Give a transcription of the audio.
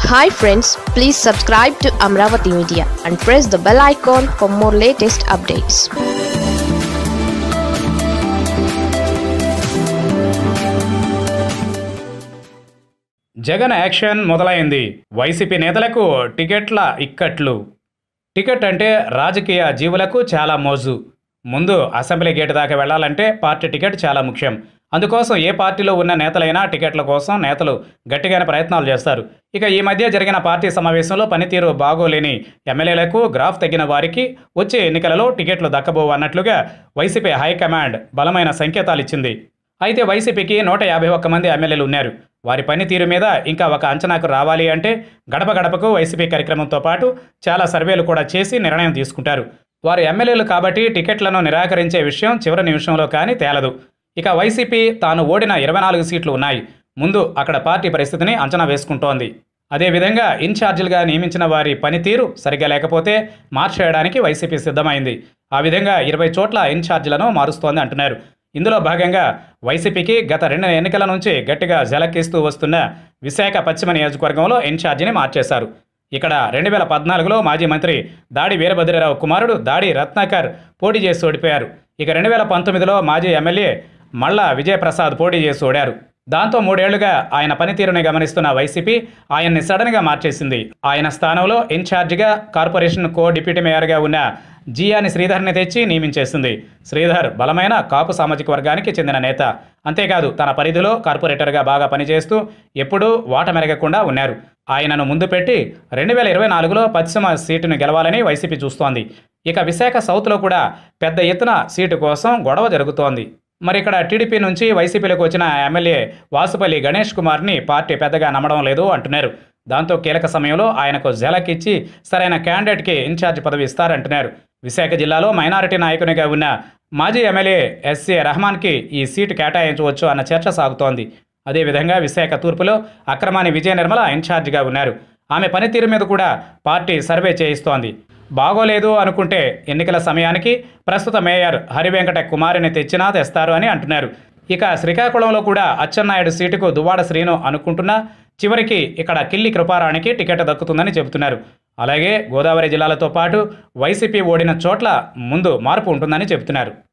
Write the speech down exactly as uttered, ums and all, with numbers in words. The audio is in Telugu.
Hi friends, please subscribe to Amaravathi Media and press the bell icon for more latest updates. Jagan action మొదలైంది. వైసీపీ నేతలకు టికెట్ల ఇక్కట్లు. టికెట్ అంటే రాజకీయ జీవులకు చాలా మోజు. ముందు అసెంబ్లీ గేటు దాకా వెళ్లాలంటే పార్టీ టికెట్ చాలా ముఖ్యం. అందుకోసం ఏ పార్టీలో ఉన్న నేతలైనా టికెట్ల కోసం నేతలు గట్టిగానే ప్రయత్నాలు చేస్తారు. ఇక ఈ మధ్య జరిగిన పార్టీ సమావేశంలో పనితీరు బాగోలేని ఎమ్మెల్యేలకు, గ్రాఫ్ తగ్గిన వారికి వచ్చే ఎన్నికలలో టికెట్లు దక్కబోవు అన్నట్లుగా వైసీపీ హైకమాండ్ బలమైన సంకేతాలు ఇచ్చింది. అయితే వైసీపీకి నూట యాభై ఒక్క మంది ఎమ్మెల్యేలు ఉన్నారు. వారి పనితీరు మీద ఇంకా ఒక అంచనాకు రావాలి అంటే గడప గడపకు వైసీపీ కార్యక్రమంతో పాటు చాలా సర్వేలు కూడా చేసి నిర్ణయం తీసుకుంటారు. వారు ఎమ్మెల్యేలు కాబట్టి టికెట్లను నిరాకరించే విషయం చివరి నిమిషంలో కానీ తేలదు. ఇక వైసీపీ తాను ఓడిన ఇరవై నాలుగు సీట్లు ఉన్నాయి. ముందు అక్కడ పార్టీ పరిస్థితిని అంచనా వేసుకుంటోంది. అదేవిధంగా ఇన్ఛార్జీలుగా నియమించిన వారి పనితీరు సరిగా లేకపోతే మార్చేయడానికి వైసీపీ సిద్ధమైంది. ఆ విధంగా ఇరవై చోట్ల ఇన్ఛార్జీలను మారుస్తోంది అంటున్నారు. ఇందులో భాగంగా వైసీపీకి గత రెండు ఎన్నికల నుంచి గట్టిగా జలకిస్తూ వస్తున్న విశాఖ పశ్చిమ నియోజకవర్గంలో ఇన్ఛార్జిని మార్చేశారు. ఇక్కడ రెండు వేల పద్నాలుగులో మాజీ మంత్రి దాడి వీరభద్రరావు కుమారుడు దాడి రత్నాకర్ పోటీ చేసి ఓడిపోయారు. ఇక రెండు వేల పంతొమ్మిదిలో మాజీ ఎమ్మెల్యే మళ్ళా విజయప్రసాద్ పోటీ చేసి ఓడారు. దాంతో మూడేళ్లుగా ఆయన పనితీరుని గమనిస్తున్న వైసీపీ ఆయన్ని సడన్గా మార్చేసింది. ఆయన స్థానంలో ఇన్ఛార్జిగా కార్పొరేషన్ కో డిప్యూటీ మేయర్గా ఉన్న జియాని శ్రీధర్ని తెచ్చి నియమించేసింది. శ్రీధర్ బలమైన కాపు సామాజిక వర్గానికి చెందిన నేత. అంతేకాదు తన పరిధిలో కార్పొరేటర్గా బాగా పనిచేస్తూ ఎప్పుడూ ఓటమెరగకుండా ఉన్నారు. ఆయనను ముందు పెట్టి రెండు వేల ఇరవై నాలుగులో పశ్చిమ సీటును గెలవాలని వైసీపీ చూస్తోంది. ఇక విశాఖ సౌత్లో కూడా పెద్ద ఎత్తున సీటు కోసం గొడవ జరుగుతోంది. మరి ఇక్కడ టీడీపీ నుంచి వైసీపీలోకి వచ్చిన ఎమ్మెల్యే వాసుపల్లి గణేష్ కుమార్ని పార్టీ పెద్దగా నమ్మడం లేదు అంటున్నారు. దాంతో కీలక సమయంలో ఆయనకు జలక్ ఇచ్చి సరైన క్యాండిడేట్కి ఇన్ఛార్జ్ పదవి ఇస్తారంటున్నారు. విశాఖ జిల్లాలో మైనారిటీ నాయకునిగా ఉన్న మాజీ ఎమ్మెల్యే ఎస్సీ రెహమాన్కి ఈ సీటు కేటాయించవచ్చు అన్న చర్చ సాగుతోంది. అదేవిధంగా విశాఖ తూర్పులో అక్రమాని విజయ నిర్మల ఇన్ఛార్జిగా ఉన్నారు. ఆమె పనితీరు మీద కూడా పార్టీ సర్వే చేయిస్తోంది. బాగోలేదు అనుకుంటే ఎన్నికల సమయానికి ప్రస్తుత మేయర్ హరివెంకట కుమారిని తెచ్చినా తెస్తారు అని అంటున్నారు. ఇక శ్రీకాకుళంలో కూడా అచ్చెన్నాయుడు సీటుకు దువ్వాడ శ్రీను అనుకుంటున్నా చివరికి ఇక్కడ కిల్లి కృపారానికి టికెట్ దక్కుతుందని చెబుతున్నారు. అలాగే గోదావరి జిల్లాలతో పాటు వైసీపీ ఓడిన చోట్ల ముందు మార్పు ఉంటుందని చెబుతున్నారు.